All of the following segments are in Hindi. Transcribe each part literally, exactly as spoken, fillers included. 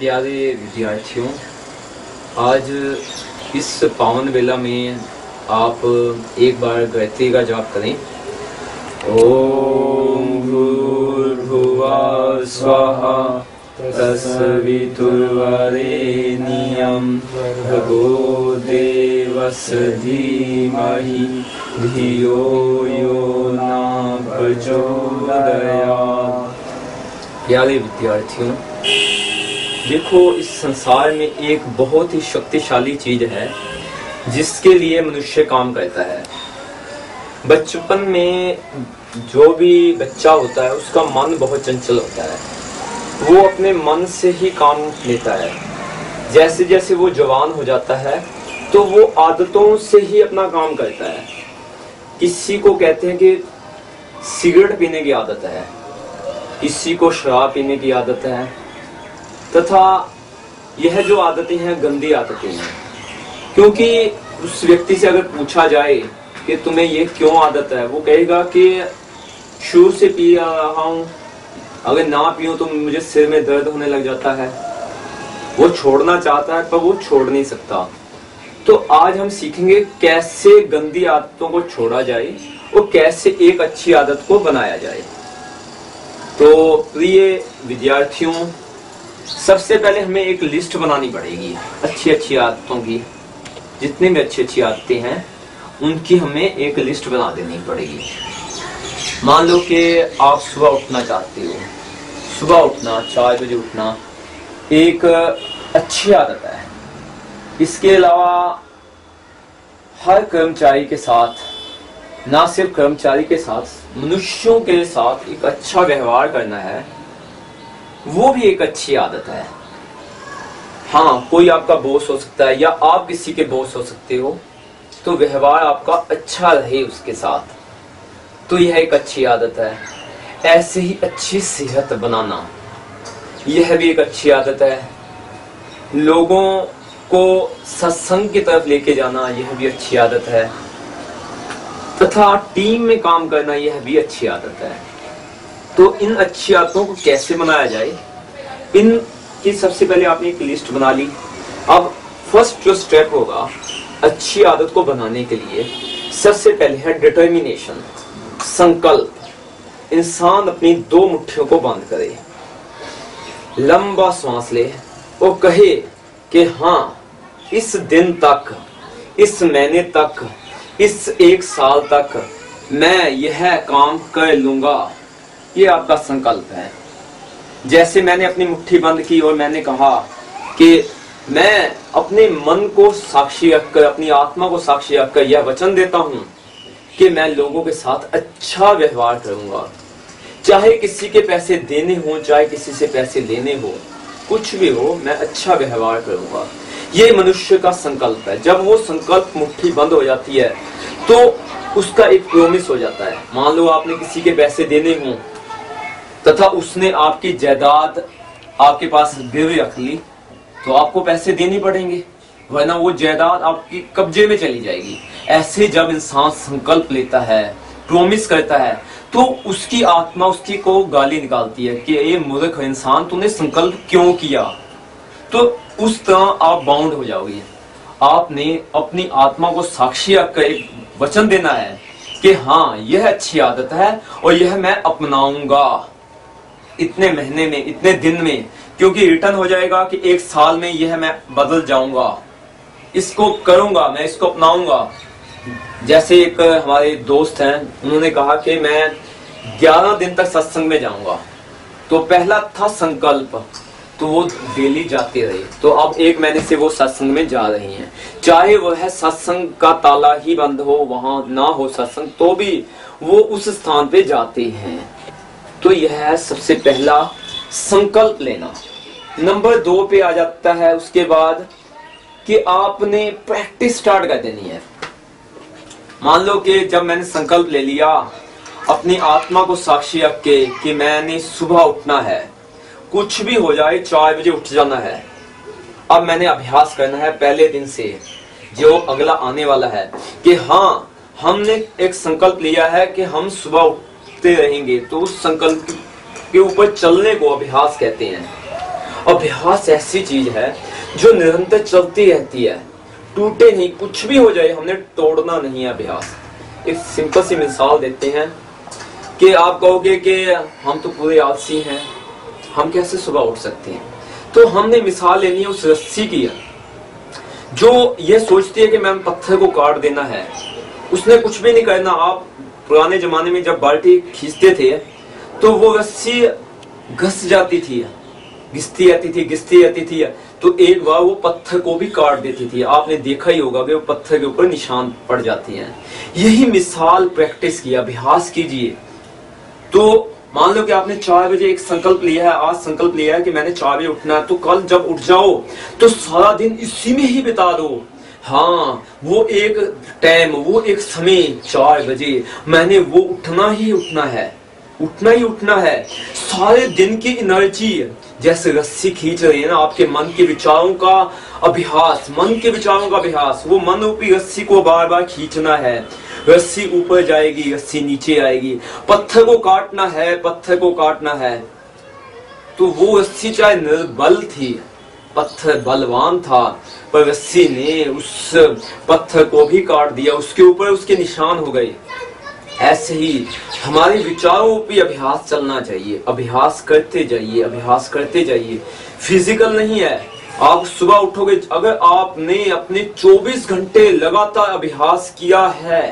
प्यारे विद्यार्थियों, आज इस पावन वेला में आप एक बार गायत्री का जाप करें। ओम भूर्भुवः स्वः तत्सवितुर्वरेण्यं भर्गो देवस्य धीमहि धियो यो न प्रचोदयात्। प्यारे विद्यार्थियों, देखो, इस संसार में एक बहुत ही शक्तिशाली चीज है जिसके लिए मनुष्य काम करता है। बचपन में जो भी बच्चा होता है उसका मन बहुत चंचल होता है, वो अपने मन से ही काम लेता है। जैसे जैसे वो जवान हो जाता है तो वो आदतों से ही अपना काम करता है। किसी को कहते हैं कि सिगरेट पीने की आदत है, किसी को शराब पीने की आदत है, तथा यह जो आदतें हैं गंदी आदतें हैं। क्योंकि उस व्यक्ति से अगर पूछा जाए कि तुम्हें ये क्यों आदत है, वो कहेगा कि शुरू से पी रहा हूं, अगर ना पीऊं तो मुझे सिर में दर्द होने लग जाता है। वो छोड़ना चाहता है पर वो छोड़ नहीं सकता। तो आज हम सीखेंगे कैसे गंदी आदतों को छोड़ा जाए और कैसे एक अच्छी आदत को बनाया जाए। तो प्रिय विद्यार्थियों, सबसे पहले हमें एक लिस्ट बनानी पड़ेगी अच्छी अच्छी आदतों की। जितनी भी अच्छी अच्छी आदतें हैं उनकी हमें एक लिस्ट बना देनी पड़ेगी। मान लो कि आप सुबह उठना चाहते हो, सुबह उठना, चार बजे उठना एक अच्छी आदत है। इसके अलावा हर कर्मचारी के साथ, ना सिर्फ कर्मचारी के साथ, मनुष्यों के साथ एक अच्छा व्यवहार करना है, वो भी एक अच्छी आदत है। हाँ, कोई आपका बॉस हो सकता है या आप किसी के बॉस हो सकते हो, तो व्यवहार आपका अच्छा रहे उसके साथ, तो यह एक अच्छी आदत है। ऐसे ही अच्छी सेहत बनाना, यह भी एक अच्छी आदत है। लोगों को सत्संग की तरफ लेके जाना, यह भी अच्छी आदत है। तथा टीम में काम करना, यह भी अच्छी आदत है। तो इन अच्छी आदतों को कैसे बनाया जाए, इन की सबसे पहले आपने एक लिस्ट बना ली। अब फर्स्ट जो स्टेप होगा अच्छी आदत को बनाने के लिए, सबसे पहले है डिटर्मिनेशन, संकल्प। इंसान अपनी दो मुट्ठियों को बंद करे, लंबा सांस ले और कहे कि हाँ, इस दिन तक, इस महीने तक, इस एक साल तक मैं यह काम कर लूंगा। ये आपका संकल्प है। जैसे मैंने अपनी मुट्ठी बंद की और मैंने कहा कि मैं अपने मन को साक्षी रखकर, अपनी आत्मा को साक्षी रखकर यह वचन देता हूं कि मैं लोगों के साथ अच्छा व्यवहार करूंगा। चाहे किसी के पैसे देने हो, चाहे किसी से पैसे लेने हो, कुछ भी हो, मैं अच्छा व्यवहार करूंगा। ये मनुष्य का संकल्प है। जब वो संकल्प मुट्ठी बंद हो जाती है तो उसका एक प्रोमिस हो जाता है। मान लो आपने किसी के पैसे देने हों तथा उसने आपकी जायदाद आपके पास गिरवी रख ली, तो आपको पैसे देने पड़ेंगे, वरना वो जायदाद आपकी कब्जे में चली जाएगी। ऐसे जब इंसान संकल्प लेता है, प्रोमिस करता है, तो उसकी आत्मा उसकी को गाली निकालती है कि ये मूर्ख इंसान, तूने संकल्प क्यों किया। तो उस तरह आप बाउंड हो जाओगे। आपने अपनी आत्मा को साक्षी रखकर एक वचन देना है कि हाँ, यह अच्छी आदत है और यह मैं अपनाऊंगा इतने महीने में, इतने दिन में, क्योंकि रिटर्न हो जाएगा कि एक साल में यह मैं बदल जाऊंगा, इसको करूंगा, मैं इसको अपनाऊंगा। जैसे एक हमारे दोस्त हैं, उन्होंने कहा कि मैं ग्यारह दिन तक सत्संग में जाऊंगा। तो पहला था संकल्प, तो वो डेली जाते रहे। तो अब एक महीने से वो सत्संग में जा रही हैं। चाहे वह सत्संग का ताला ही बंद हो, वहां ना हो सत्संग, तो भी वो उस स्थान पे जाते हैं। तो यह है सबसे पहला संकल्प लेना। नंबर दो पे आ जाता है उसके बाद कि आपने प्रैक्टिस स्टार्ट कर देनी है। मान लो कि जब मैंने संकल्प ले लिया, अपनी आत्मा को साक्षी रख के कि मैंने सुबह उठना है, कुछ भी हो जाए चार बजे उठ जाना है। अब मैंने अभ्यास करना है पहले दिन से, जो अगला आने वाला है, कि हाँ, हमने एक संकल्प लिया है कि हम सुबह उठते रहेंगे। तो उस संकल्प के ऊपर चलने को अभ्यास कहते हैं। अभ्यास ऐसी चीज है जो निरंतर चलती रहती है, टूटे नहीं, कुछ भी हो जाए हमने तोड़ना नहीं है अभ्यास। एक सिंपल सी मिसाल देते हैं कि आप कहोगे कि हम तो पूरे आलसी हैं, हम कैसे सुबह उठ सकते हैं। तो हमने मिसाल लेनी है उस रस्सी की जो ये सोचती है कि मैंने पत्थर को काट देना है, उसने कुछ भी नहीं करना। आप पुराने जमाने में जब बाल्टी खींचते थे तो वो रस्सी घस जाती थी, घिसती आती थी घिसती आती थी तो एक बार वो पत्थर को भी काट देती थी। आपने देखा ही होगा कि वो पत्थर के ऊपर निशान पड़ जाते हैं। यही मिसाल प्रैक्टिस की, अभ्यास कीजिए। तो मान लो कि आपने चार बजे एक संकल्प लिया है, आज संकल्प लिया है कि मैंने चार बजे उठना है, तो कल जब उठ जाओ तो सारा दिन इसी में ही बिता दो। हाँ, वो एक टाइम, वो एक समय चार बजे मैंने वो उठना ही उठना है, उठना ही उठना है। सारे दिन की एनर्जी जैसे रस्सी खींच रही है ना, आपके मन के विचारों का अभ्यास, मन के विचारों का अभ्यास, वो मन रूपी रस्सी को बार बार खींचना है। रस्सी ऊपर जाएगी, रस्सी नीचे आएगी। पत्थर को काटना है, पत्थर को काटना है। तो वो रस्सी चाहे निर्बल थी, पत्थर बलवान था, पर रस्सी ने उस पत्थर को भी काट दिया, उसके ऊपर उसके निशान हो गए। ऐसे ही हमारे विचारों पे अभ्यास चलना चाहिए, अभ्यास करते जाइए, अभ्यास करते जाइए। फिजिकल नहीं है, आप सुबह उठोगे, अगर आपने अपने चौबीस घंटे लगातार अभ्यास किया है,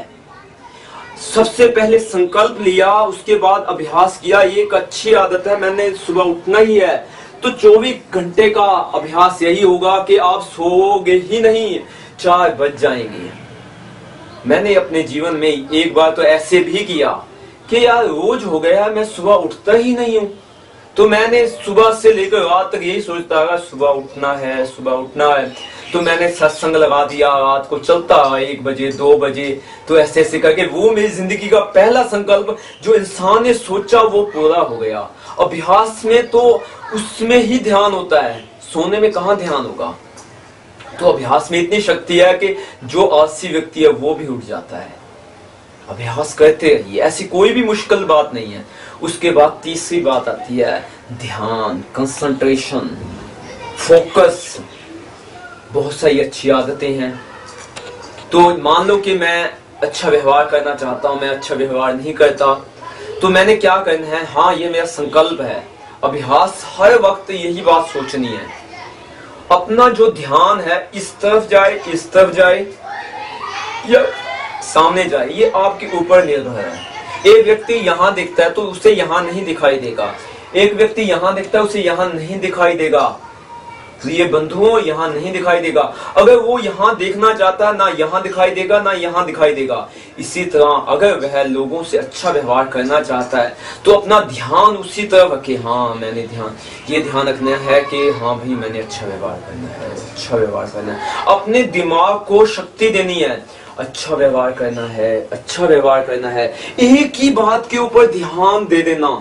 सबसे पहले संकल्प लिया, उसके बाद अभ्यास किया, ये एक अच्छी आदत है, मैंने सुबह उठना ही है, तो चौबीस घंटे का अभ्यास यही होगा कि आप सोओगे ही नहीं, चार बज जाएंगे। मैंने अपने जीवन में एक बार तो ऐसे भी किया कि यार रोज हो गया मैं सुबह उठता ही नहीं हूँ, तो मैंने सुबह से लेकर रात तक यही सोचता रहा सुबह उठना है, सुबह उठना है। तो मैंने सत्संग लगा दिया, रात को चलता रहा एक बजे दो बजे, तो ऐसे ऐसे करके वो मेरी जिंदगी का पहला संकल्प जो इंसान ने सोचा वो पूरा हो गया। अभ्यास में तो उसमें ही ध्यान होता है, सोने में कहाँ ध्यान होगा। तो अभ्यास में इतनी शक्ति है कि जो आलसी व्यक्ति है वो भी उठ जाता है। अभ्यास करते रहिए, ऐसी कोई भी मुश्किल बात नहीं है। उसके बाद तीसरी बात आती है ध्यान, कंसंट्रेशन, फोकस। बहुत सारी अच्छी आदतें हैं। तो मान लो कि मैं अच्छा व्यवहार करना चाहता हूं, मैं अच्छा व्यवहार नहीं करता, तो मैंने क्या करना है, हाँ ये मेरा संकल्प है। अभ्यास हर वक्त यही बात सोचनी है, अपना जो ध्यान है इस तरफ जाए, इस तरफ जाए या सामने जाए, ये आपके ऊपर निर्भर है। एक व्यक्ति यहाँ दिखता है तो उसे यहाँ नहीं दिखाई देगा, एक व्यक्ति यहाँ दिखता है उसे यहाँ नहीं दिखाई देगा, प्रिय बंधुओं यहाँ नहीं दिखाई देगा। अगर वो यहाँ देखना चाहता है, ना यहाँ दिखाई देगा ना यहाँ दिखाई देगा। इसी तरह अगर वह लोगों से अच्छा व्यवहार करना चाहता है तो अपना ध्यान उसी तरफ रखे। हाँ मैंने ध्यान ये ध्यान रखना है कि हाँ भाई मैंने अच्छा व्यवहार करना है, अच्छा व्यवहार करना है। अपने दिमाग को शक्ति देनी है, अच्छा व्यवहार करना है, अच्छा व्यवहार करना है। एक ही बात के ऊपर ध्यान दे देना,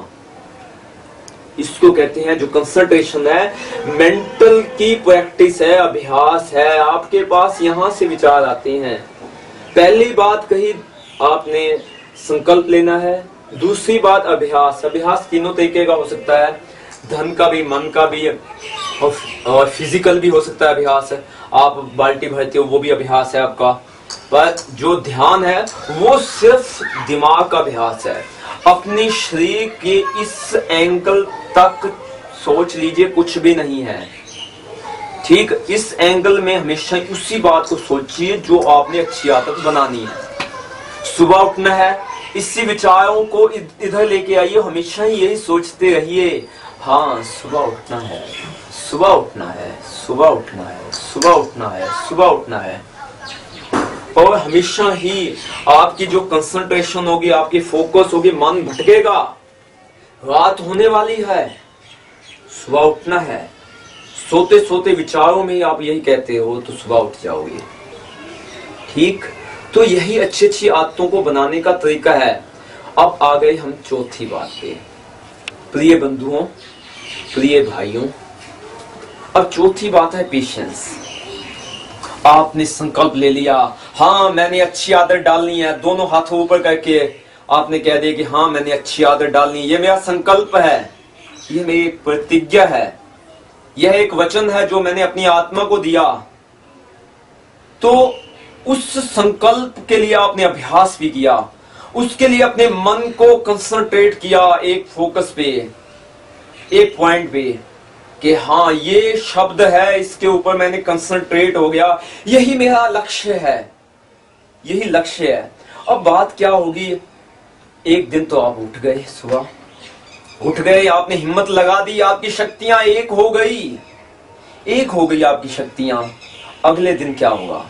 इसको कहते हैं, जो कंसंट्रेशन है, मेंटल की प्रैक्टिस है, अभ्यास है। आपके पास यहां से विचार आते हैं। पहली बात कही आपने संकल्प लेना है, दूसरी बात अभ्यास। अभ्यास तीनों तरीके का हो सकता है, धन का भी, मन का भी और, और फिजिकल भी हो सकता है अभ्यास। आप बाल्टी भरते हो वो भी अभ्यास है आपका। पर जो ध्यान है वो सिर्फ दिमाग का अभ्यास है। अपने शरीर के इस एंगल तक सोच लीजिए, कुछ भी नहीं है, ठीक। इस एंगल में हमेशा उसी बात को सोचिए जो आपने अच्छी आदत बनानी है। सुबह उठना है, इसी विचारों को इधर लेके आइए, हमेशा ही यही सोचते रहिए, हाँ सुबह उठना है, सुबह उठना है, सुबह उठना है, सुबह उठना है, सुबह उठना है। और हमेशा ही आपकी जो कंसंट्रेशन होगी, आपकी फोकस होगी, मन भटकेगा। रात होने वाली है, सुबह उठना है। सोते सोते विचारों में आप यही कहते हो तो सुबह उठ जाओगे, ठीक। तो यही अच्छी अच्छी आदतों को बनाने का तरीका है। अब आ गए हम चौथी बात पे, प्रिय बंधुओं, प्रिय भाइयों। अब चौथी बात है पेशेंस। आपने संकल्प ले लिया, हाँ मैंने अच्छी आदत डालनी है, दोनों हाथों ऊपर करके आपने कह दिया कि हाँ मैंने अच्छी आदत डालनी है, ये मेरा संकल्प है, ये मेरी प्रतिज्ञा है, यह एक वचन है जो मैंने अपनी आत्मा को दिया। तो उस संकल्प के लिए आपने अभ्यास भी किया, उसके लिए अपने मन को कंसंट्रेट किया एक फोकस पे, एक पॉइंट पे, कि हाँ ये शब्द है, इसके ऊपर मैंने कंसंट्रेट हो गया, यही मेरा लक्ष्य है, यही लक्ष्य है। अब बात क्या होगी, एक दिन तो आप उठ गए, सुबह उठ गए, आपने हिम्मत लगा दी, आपकी शक्तियां एक हो गई, एक हो गई आपकी शक्तियां। अगले दिन क्या होगा,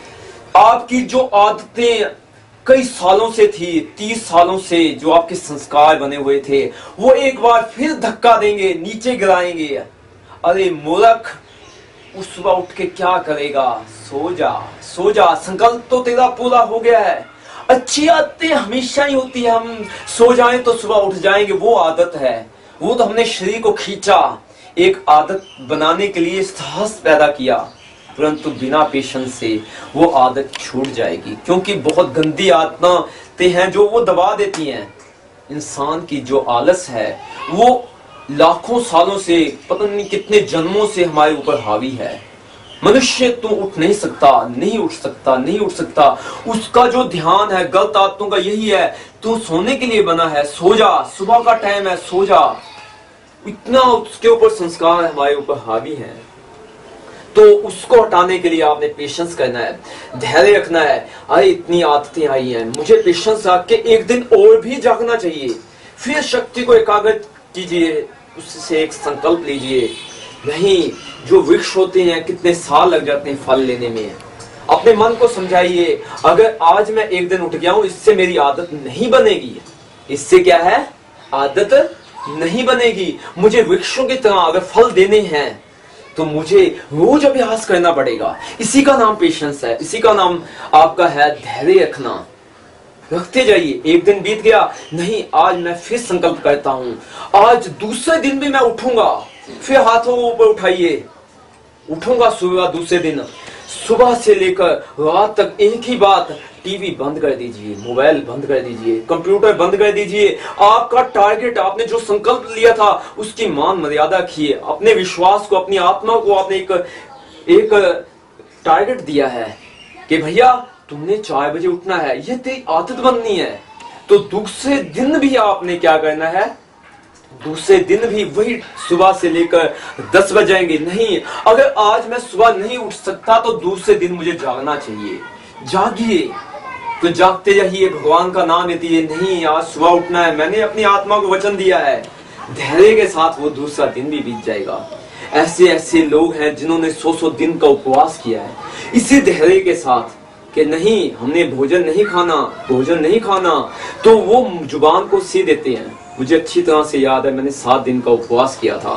आपकी जो आदतें कई सालों से थी, तीस सालों से जो आपके संस्कार बने हुए थे, वो एक बार फिर धक्का देंगे, नीचे गिराएंगे। अरे मूर्ख, उस सुबह उठ के क्या करेगा, सो जा, सो जा, संकल्प तो तेरा पूरा हो गया है। अच्छी आदतें हमेशा ही होती है, हम सो जाएं तो सुबह उठ जाएंगे, वो आदत है, वो तो हमने शरीर को खींचा, एक आदत बनाने के लिए साहस पैदा किया, परंतु बिना पेशेंस से वो आदत छूट जाएगी, क्योंकि बहुत गंदी आदतें हैं जो वो दबा देती हैं। इंसान की जो आलस है वो लाखों सालों से, पता नहीं कितने जन्मों से हमारे ऊपर हावी है। मनुष्य तो उठ नहीं सकता, नहीं उठ सकता, नहीं उठ सकता। उसका जो ध्यान है गलत आदतों का यही है, तू सोने के लिए बना है, सो जा, सुबह का टाइम है, सो जा। इतना उसके ऊपर संस्कार हमारे ऊपर हावी है, तो उसको हटाने के लिए आपने पेशेंस करना है, धैर्य रखना है। अरे इतनी आदतें आई हैं, मुझे पेशेंस रख के एक दिन और भी जागना चाहिए, फिर शक्ति को एकाग्र कीजिए, उससे एक संकल्प लीजिए। नहीं, जो वृक्ष होते हैं कितने साल लग जाते हैं फल लेने में। अपने मन को समझाइए, अगर आज मैं एक दिन उठ गया हूं, इससे मेरी आदत नहीं बनेगी, इससे क्या है, आदत नहीं बनेगी। मुझे वृक्षों की तरह अगर फल देने हैं तो मुझे रोज अभ्यास करना पड़ेगा। इसी का नाम पेशेंस है, इसी का नाम आपका है धैर्य रखना। रखते जाइए। एक दिन बीत गया, नहीं आज मैं फिर संकल्प करता हूं, आज दूसरे दिन भी मैं उठूंगा, फिर हाथों को ऊपर उठाइए, उठूंगा सुबह दूसरे दिन। सुबह से लेकर रात तक एक ही बात, टीवी बंद कर दीजिए, मोबाइल बंद कर दीजिए, कंप्यूटर बंद कर दीजिए। आपका टारगेट, आपने जो संकल्प लिया था उसकी मान मर्यादा रखिए। अपने विश्वास को, अपनी आत्मा को आपने एक एक टारगेट दिया है कि भैया तुमने चार बजे उठना है, यह तेरी आदत बननी है। तो दूसरे दिन भी आपने क्या करना है, दूसरे दिन भी वही सुबह से लेकर दस बजाएंगे। नहीं, अगर आज मैं सुबह नहीं उठ सकता तो दूसरे दिन मुझे जागना चाहिए। जागिए, तो जागते रहिए, भगवान का नाम लेते हैं। नहीं, आज सुबह उठना है, मैंने अपनी आत्मा को वचन दिया है। धैर्य के साथ वो दूसरा दिन भी बीत जाएगा। ऐसे ऐसे लोग हैं जिन्होंने सौ सौ दिन का उपवास किया है, इसी धैर्य के साथ कि नहीं हमने भोजन नहीं खाना, भोजन नहीं खाना, तो वो जुबान को सी देते हैं। मुझे अच्छी तरह से याद है, मैंने सात दिन का उपवास किया था।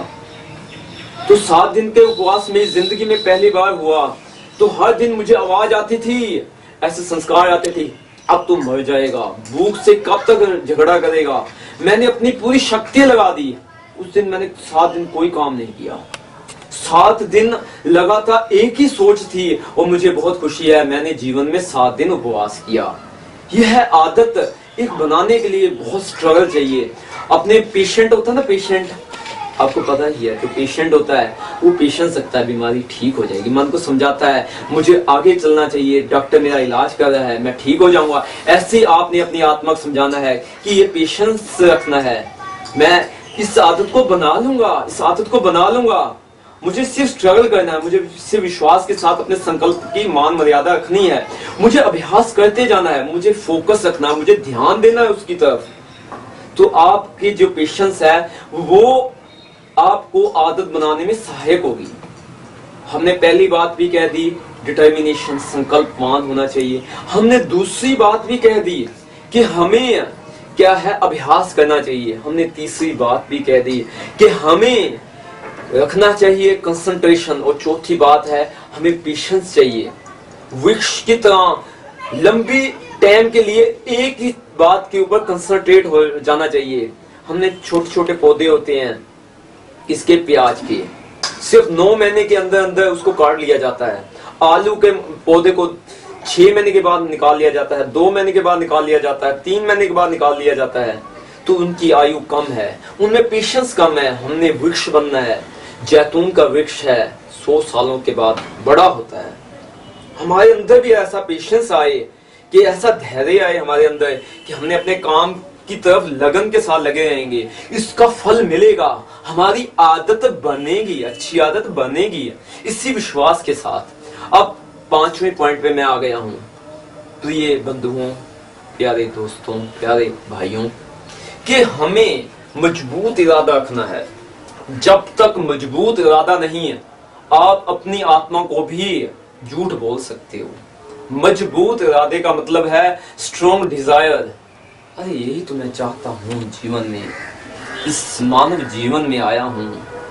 तो सात दिन के उपवास में जिंदगी में पहली बार हुआ, तो हर दिन मुझे आवाज आती थी, ऐसे संस्कार आते थे, अब तू मर जाएगा, भूख से कब तक झगड़ा करेगा। मैंने अपनी पूरी शक्ति लगा दी। उस दिन मैंने सात दिन कोई काम नहीं किया, सात दिन लगातार एक ही सोच थी, और मुझे बहुत खुशी है मैंने जीवन में सात दिन उपवास किया। यह आदत एक बनाने के लिए बहुत स्ट्रगल चाहिए। अपने पेशेंट होता है ना, पेशेंट आपको पता ही है, तो पेशेंट होता है वो पेशेंस रखता है, बीमारी ठीक हो जाएगी, मन को समझाता है मुझे आगे चलना चाहिए, डॉक्टर मेरा इलाज कर रहा है, मैं ठीक हो जाऊंगा। ऐसे आपने अपनी आत्मा को समझाना है कि ये पेशेंस रखना है, मैं इस आदत को बना लूंगा, इस आदत को बना लूंगा। मुझे सिर्फ स्ट्रगल करना है, मुझे सिर्फ विश्वास के साथ अपने संकल्प की मान मर्यादा रखनी है, मुझे अभ्यास करते जाना है, मुझे फोकस रखना है, मुझे ध्यान देना है उसकी तरफ। तो आपकी जो पेशेंस है वो आपको आदत बनाने में सहायक होगी। हमने पहली बात भी कह दी, डिटर्मिनेशन, संकल्पवान होना चाहिए। हमने दूसरी बात भी कह दी कि हमें क्या है, अभ्यास करना चाहिए। हमने तीसरी बात भी कह दी कि हमें रखना चाहिए कंसंट्रेशन, और चौथी बात है हमें पेशेंस चाहिए। वृक्ष की तरह लंबी टाइम के लिए एक ही बात के ऊपर कंसंट्रेट हो जाना चाहिए। हमने छोटे छोटे पौधे होते हैं, किसके, प्याज के, सिर्फ नौ महीने के अंदर अंदर उसको काट लिया जाता है। आलू के पौधे को छह महीने के बाद निकाल लिया जाता है, दो महीने के बाद निकाल लिया जाता है, तीन महीने के बाद निकाल लिया जाता है। तो उनकी आयु कम है, उनमें पेशेंस कम है। हमने वृक्ष बनना है, जैतून का वृक्ष है, सौ सालों के बाद बड़ा होता है। हमारे अंदर भी ऐसा पेशेंस आए, कि ऐसा धैर्य आए हमारे अंदर कि हमने अपने काम की तरफ लगन के साथ लगे रहेंगे, इसका फल मिलेगा, हमारी आदत बनेगी, अच्छी आदत बनेगी, इसी विश्वास के साथ। अब पांचवें पॉइंट पे मैं आ गया हूं। प्रिय बंधुओं, प्यारे दोस्तों, प्यारे भाइयों, कि हमें मजबूत इरादा रखना है। जब तक मजबूत इरादा नहीं है, आप अपनी आत्मा को भी झूठ बोल सकते हो। मजबूत इरादे का मतलब है स्ट्रॉन्ग डिजायर। अरे यही तो मैं चाहता हूं जीवन में, इस मानव जीवन में आया हूं।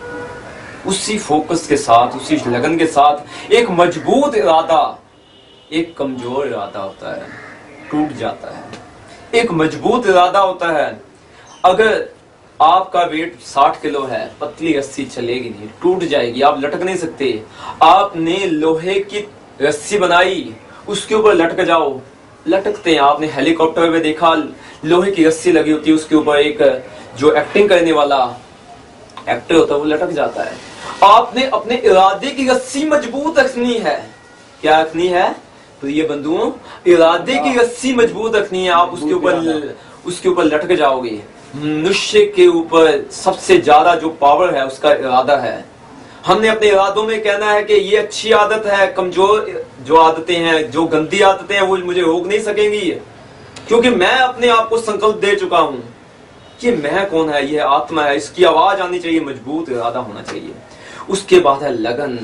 उसी फोकस के साथ, उसी लगन के साथ एक मजबूत इरादा, एक कमजोर इरादा होता है, टूट जाता है। एक मजबूत इरादा होता है, अगर आपका वेट साठ किलो है, पतली रस्सी चलेगी नहीं, टूट जाएगी, आप लटक नहीं सकते। आपने लोहे की रस्सी बनाई, उसके ऊपर लटक जाओ, लटकते हैं। आपने हेलीकॉप्टर में देखा, लोहे की रस्सी लगी होती है, उसके ऊपर एक जो एक्टिंग करने वाला एक्टर होता है वो लटक जाता है। आपने अपने इरादे की रस्सी मजबूत रखनी है। क्या रखनी है? तो ये बंधुओं, इरादे की रस्सी मजबूत रखनी है। आप उसके ऊपर उसके ऊपर लटक जाओगे। मनुष्य के ऊपर सबसे ज्यादा जो पावर है उसका इरादा है। हमने अपने इरादों में कहना है कि ये अच्छी आदत है, कमजोर जो आदतें हैं, जो गंदी आदतें हैं, वो मुझे रोक नहीं सकेंगी, क्योंकि मैं अपने आप को संकल्प दे चुका हूं कि मैं कौन है, ये आत्मा है, इसकी आवाज आनी चाहिए, मजबूत इरादा होना चाहिए। उसके बाद है लगन।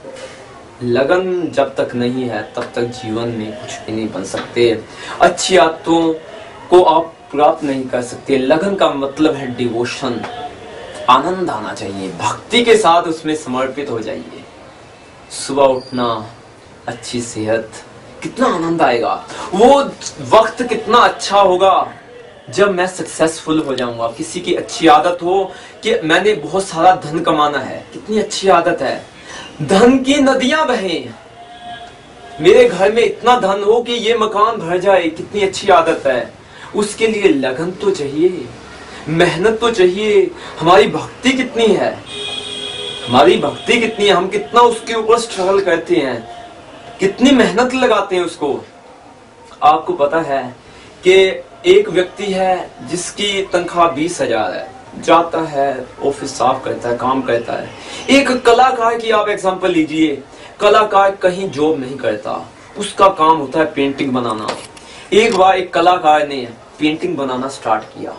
लगन जब तक नहीं है तब तक जीवन में कुछ भी नहीं बन सकते। अच्छी आदतों को आप प्राप्त नहीं कर सकते। लगन का मतलब है डिवोशन, आनंद आना चाहिए, भक्ति के साथ उसमें समर्पित हो जाइए। सुबह उठना, अच्छी सेहत, कितना आनंद आएगा, वो वक्त कितना अच्छा होगा जब मैं सक्सेसफुल हो जाऊंगा। किसी की अच्छी आदत हो कि मैंने बहुत सारा धन कमाना है, कितनी अच्छी आदत है, धन की नदियां बहें, मेरे घर में इतना धन हो कि ये मकान भर जाए, कितनी अच्छी आदत है। उसके लिए लगन तो चाहिए, मेहनत तो चाहिए। हमारी भक्ति कितनी है, हमारी भक्ति कितनी है, हम कितना उसके ऊपर स्ट्रगल करते हैं, कितनी मेहनत लगाते हैं उसको। आपको पता है कि एक व्यक्ति है जिसकी तनख्वाह बीस हजार है, जाता है, ऑफिस साफ करता है, काम करता है। एक कलाकार की आप एग्जांपल लीजिए, कलाकार कहीं जॉब नहीं करता, उसका काम होता है पेंटिंग बनाना। एक बार एक कलाकार ने पेंटिंग बनाना स्टार्ट किया,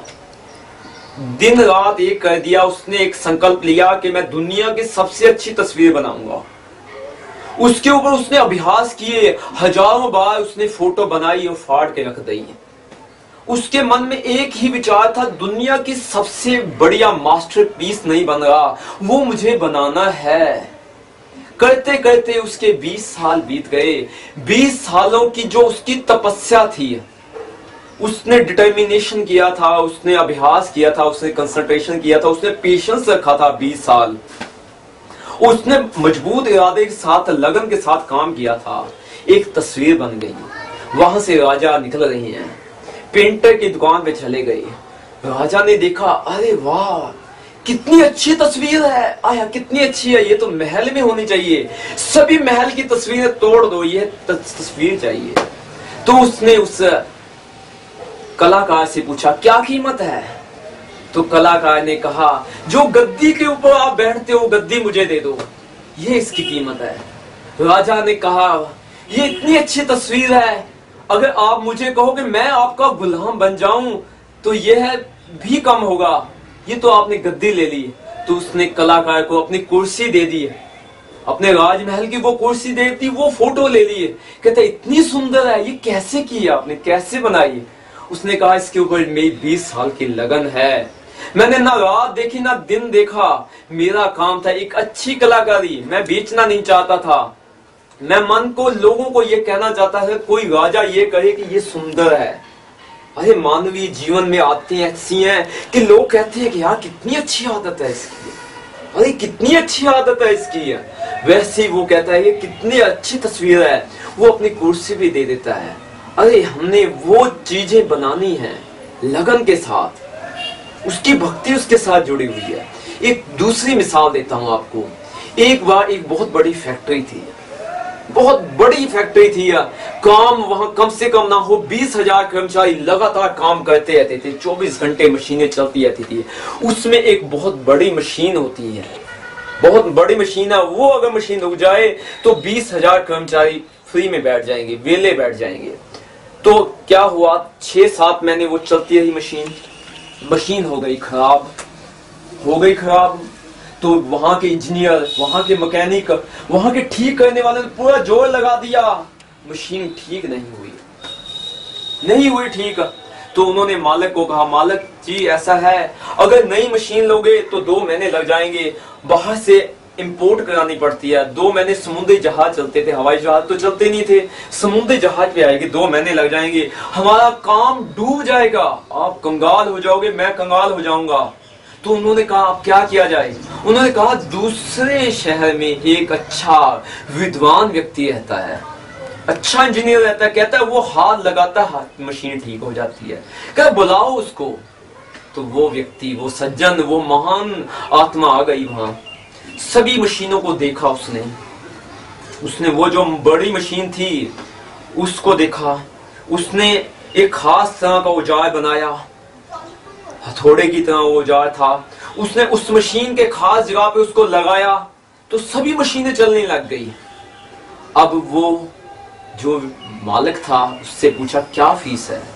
दिन रात एक कर दिया। उसने एक संकल्प लिया कि मैं दुनिया की सबसे अच्छी तस्वीर बनाऊंगा। उसके ऊपर उसने अभ्यास किए, हजारों बार उसने फोटो बनाई और फाड़ के रख दी। उसके मन में एक ही विचार था, दुनिया की सबसे बढ़िया मास्टरपीस नहीं बन रहा, वो मुझे बनाना है। करते करते उसके बीस साल बीत गए। बीस सालों की जो उसकी तपस्या थी, उसने डिटर्मिनेशन किया था, उसने अभ्यास किया था, उसने कंसंट्रेशन किया था, उसने पेशेंस रखा था बीस साल, उसने मजबूत इरादे के साथ, लगन के साथ काम किया था। एक तस्वीर बन गई। वहां से राजा निकल रहे हैं, पेंटर की दुकान पे चले गए। राजा ने देखा, अरे वाह कितनी अच्छी तस्वीर है, आया कितनी अच्छी है, ये तो महल में होनी चाहिए, सभी महल की तस्वीरें तोड़ दो, ये तस्वीर चाहिए। तो उसने उस कलाकार से पूछा क्या कीमत है? तो कलाकार ने कहा, जो गद्दी के ऊपर आप बैठते हो गद्दी मुझे दे दो, ये इसकी कीमत है। राजा ने कहा, ये इतनी अच्छी तस्वीर है, अगर आप मुझे कहो कि मैं आपका गुलाम बन जाऊं तो यह भी कम होगा, ये तो आपने गद्दी ले ली। तो उसने कलाकार को अपनी कुर्सी दे दी, अपने राजमहल की वो कुर्सी दे दी, वो फोटो ले ली। कहते इतनी सुंदर है, ये कैसे की आपने, कैसे बनाई? उसने कहा, इसके ऊपर मेरी बीस साल की लगन है, मैंने ना रात देखी ना दिन देखा, मेरा काम था एक अच्छी कलाकारी, मैं बेचना नहीं चाहता था, मैं मन को, लोगों को ये कहना चाहता है, कोई राजा ये कहे कि ये सुंदर है। अरे मानवीय जीवन में आते ऐसी हैं कि लोग कहते हैं कि यार कितनी अच्छी आदत है इसकी, अरे कितनी अच्छी आदत है इसकी। वैसे ही वो कहता है ये कितनी अच्छी तस्वीर है, वो अपनी कुर्सी भी दे देता है। अरे हमने वो चीजें बनानी है लगन के साथ, उसकी भक्ति उसके साथ जुड़ी हुई है। एक दूसरी मिसाल देता हूं आपको। एक बार एक बहुत बड़ी फैक्ट्री थी, बहुत बड़ी फैक्ट्री थी, काम वहां कम से कम ना हो बीस हजार कर्मचारी लगातार काम करते रहते थे, चौबीस घंटे मशीनें चलती रहती थी। उसमें एक बहुत बड़ी मशीन होती है, बहुत बड़ी मशीन है, वो अगर मशीन रुक जाए तो बीस हजार कर्मचारी फ्री में बैठ जाएंगे, वेले बैठ जाएंगे। तो क्या हुआ, छह सात महीने वो चलती रही मशीन, मशीन हो गई खराब, हो गई खराब। तो वहां के इंजीनियर, वहां के मैकेनिक, वहां के ठीक करने वाले ने पूरा जोर लगा दिया, मशीन ठीक नहीं हुई, नहीं हुई ठीक। तो उन्होंने मालिक को कहा, मालिक जी ऐसा है, अगर नई मशीन लोगे तो दो महीने लग जाएंगे, बाहर से इंपोर्ट करानी पड़ती है, दो महीने समुद्री जहाज चलते थे, हवाई जहाज तो चलते नहीं थे, समुद्री जहाज पे आएगी, दो महीने लग जाएंगे, हमारा काम डूब जाएगा, आप कंगाल हो जाओगे, मैं कंगाल हो जाऊंगा। तो उन्होंने कहा अब क्या किया जाए? उन्होंने कहा दूसरे शहर में एक अच्छा विद्वान व्यक्ति रहता है, अच्छा इंजीनियर रहता है, कहता है वो हाथ लगाता है मशीन ठीक हो जाती है, क्या बुलाओ उसको। तो वो व्यक्ति, वो सज्जन, वो महान आत्मा आ गई वहां, सभी मशीनों को देखा उसने, उसने वो जो बड़ी मशीन थी उसको देखा, उसने एक खास तरह का औजार बनाया, हथौड़े की तरह वो औजार था, उसने उस मशीन के खास जगह पे उसको लगाया तो सभी मशीनें चलने लग गई। अब वो जो मालिक था उससे पूछा क्या फीस है?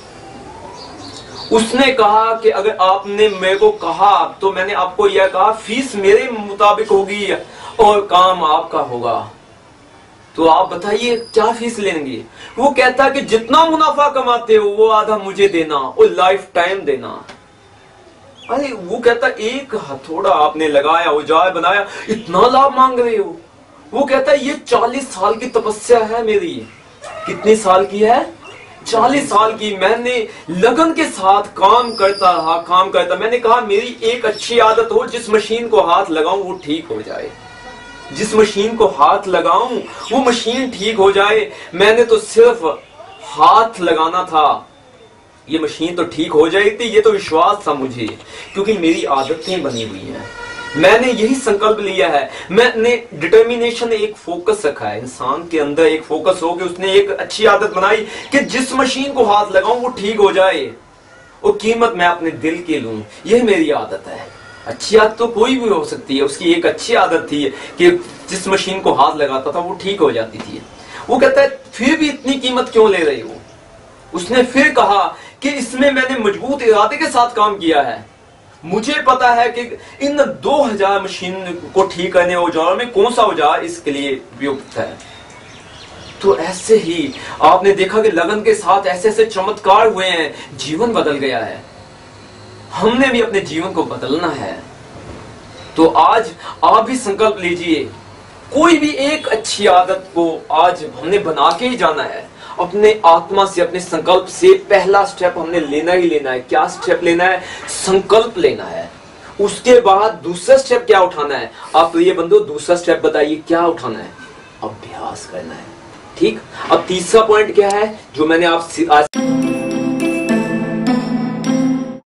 उसने कहा कि अगर आपने मेरे को कहा तो मैंने आपको यह कहा फीस मेरे मुताबिक होगी और काम आपका होगा, तो आप बताइए क्या फीस लेंगे? वो कहता कि जितना मुनाफा कमाते हो वो आधा मुझे देना और लाइफ टाइम देना। अरे वो कहता एक हथौड़ा आपने लगाया, औजार बनाया, इतना लाभ मांग रहे हो? वो कहता ये चालीस साल की तपस्या है मेरी। कितनी साल की है? चालीस साल की। मैंने लगन के साथ काम करता रहा, काम करता। मैंने कहा मेरी एक अच्छी आदत हो, जिस मशीन को हाथ लगाऊं वो ठीक हो जाए, जिस मशीन को हाथ लगाऊं वो मशीन ठीक हो जाए। मैंने तो सिर्फ हाथ लगाना था, ये मशीन तो ठीक हो जाएगी, ये तो विश्वास था मुझे, क्योंकि मेरी आदतें बनी हुई हैं। मैंने यही संकल्प लिया है, मैंने डिटर्मिनेशन, एक फोकस रखा है इंसान के अंदर, एक फोकस हो कि उसने एक अच्छी आदत बनाई कि जिस मशीन को हाथ लगाऊं वो ठीक हो जाए और कीमत मैं अपने दिल की लूं। यह मेरी आदत है। अच्छी आदत तो कोई भी हो सकती है, उसकी एक अच्छी आदत थी कि जिस मशीन को हाथ लगाता था वो ठीक हो जाती थी। वो कहता है फिर भी इतनी कीमत क्यों ले रही हो? उसने फिर कहा कि इसमें मैंने मजबूत इरादे के साथ काम किया है, मुझे पता है कि इन दो हजार मशीन को ठीक करने औजारों में कौन सा औजार इसके लिए उपयुक्त है। तो ऐसे ही आपने देखा कि लगन के साथ ऐसे ऐसे चमत्कार हुए हैं, जीवन बदल गया है। हमने भी अपने जीवन को बदलना है। तो आज आप भी संकल्प लीजिए, कोई भी एक अच्छी आदत को आज हमने बना के ही जाना है। अपने आत्मा से, अपने संकल्प से पहला स्टेप हमने लेना ही लेना है। क्या स्टेप लेना है? संकल्प लेना है। उसके बाद दूसरा स्टेप क्या उठाना है? आप प्रिय बंधु दूसरा स्टेप बताइए क्या उठाना है? अभ्यास करना है। ठीक। अब तीसरा पॉइंट क्या है जो मैंने आप आज